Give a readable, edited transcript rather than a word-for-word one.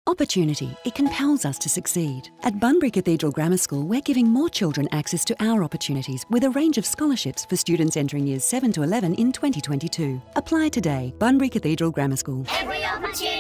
Opportunity, it compels us to succeed. At Bunbury Cathedral Grammar School, we're giving more children access to our opportunities with a range of scholarships for students entering years 7 to 11 in 2022. Apply today. Bunbury Cathedral Grammar School. Every opportunity.